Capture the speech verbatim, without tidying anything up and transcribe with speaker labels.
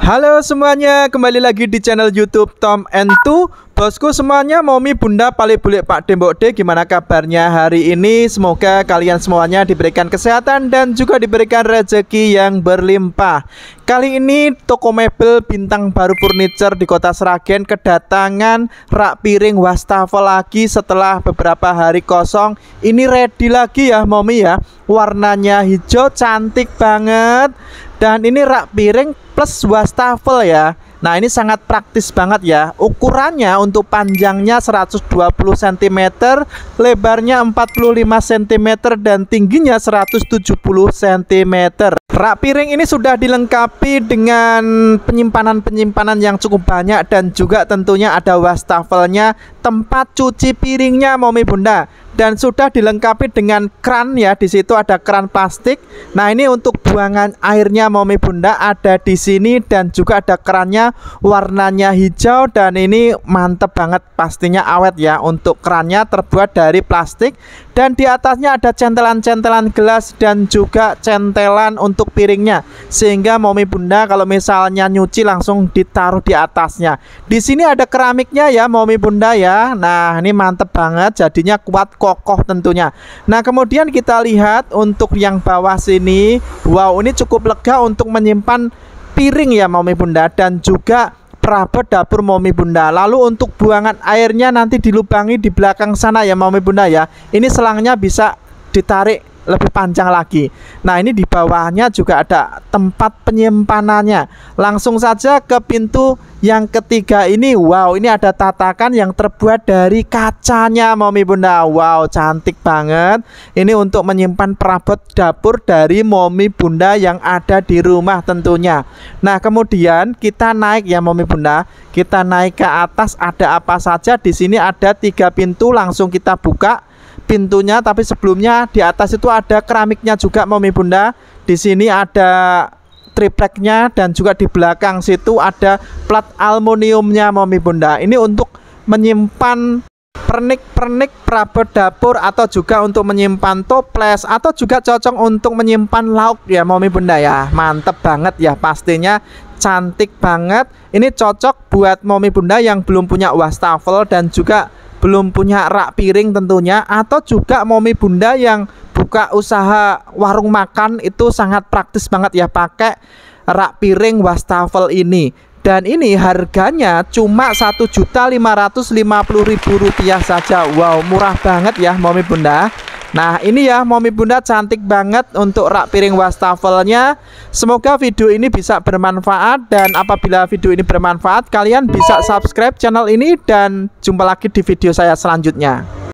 Speaker 1: Halo semuanya, kembali lagi di channel YouTube Tom and Two. Bosku semuanya, Momi Bunda Pali Bulik Pak Dembok D, gimana kabarnya hari ini? Semoga kalian semuanya diberikan kesehatan dan juga diberikan rezeki yang berlimpah. Kali ini toko mebel bintang baru furniture di Kota Sragen kedatangan rak piring wastafel lagi setelah beberapa hari kosong. Ini ready lagi ya Momi ya. Warnanya hijau cantik banget. Dan ini rak piring plus wastafel ya. Nah ini sangat praktis banget ya. Ukurannya untuk panjangnya seratus dua puluh sentimeter, lebarnya empat puluh lima sentimeter, dan tingginya seratus tujuh puluh sentimeter. Rak piring ini sudah dilengkapi dengan penyimpanan-penyimpanan yang cukup banyak, dan juga tentunya ada wastafelnya, tempat cuci piringnya Momi Bunda, dan sudah dilengkapi dengan kran ya. Di situ ada kran plastik. Nah ini untuk buangan airnya Momi Bunda ada di sini, dan juga ada kerannya warnanya hijau, dan ini mantep banget, pastinya awet ya. Untuk kerannya terbuat dari plastik, dan di atasnya ada centelan-centelan gelas dan juga centelan untuk piringnya, sehingga Momi Bunda kalau misalnya nyuci langsung ditaruh di atasnya. Di sini ada keramiknya ya Momi Bunda ya. Nah ini mantep banget, jadinya kuat kokoh tentunya. Nah kemudian kita lihat untuk yang bawah sini. Wow, ini cukup lega untuk menyimpan piring ya Momi Bunda, dan juga perabot dapur Momi Bunda. Lalu untuk buangan airnya nanti dilubangi di belakang sana ya Momi Bunda ya. Ini selangnya bisa ditarik lebih panjang lagi. Nah ini di bawahnya juga ada tempat penyimpanannya. Langsung saja ke pintu yang ketiga ini. Wow, ini ada tatakan yang terbuat dari kacanya Momi Bunda. Wow, cantik banget. Ini untuk menyimpan perabot dapur dari Momi Bunda yang ada di rumah tentunya. Nah kemudian kita naik ya Momi Bunda. Kita naik ke atas, ada apa saja di sini? Ada tiga pintu, langsung kita buka pintunya. Tapi sebelumnya di atas itu ada keramiknya juga Momi Bunda. Di sini ada tripleknya, dan juga di belakang situ ada plat aluminiumnya Momi Bunda. Ini untuk menyimpan pernik-pernik perabot dapur, atau juga untuk menyimpan toples, atau juga cocok untuk menyimpan lauk ya Momi Bunda ya. Mantep banget ya, pastinya cantik banget. Ini cocok buat Momi Bunda yang belum punya wastafel dan juga belum punya rak piring tentunya, atau juga Momi Bunda yang buka usaha warung makan, itu sangat praktis banget ya pakai rak piring wastafel ini. Dan ini harganya cuma satu juta lima ratus lima puluh ribu rupiah saja. Wow, murah banget ya Momi Bunda. Nah ini ya Momi Bunda, cantik banget untuk rak piring wastafelnya. Semoga video ini bisa bermanfaat, dan apabila video ini bermanfaat kalian bisa subscribe channel ini, dan jumpa lagi di video saya selanjutnya.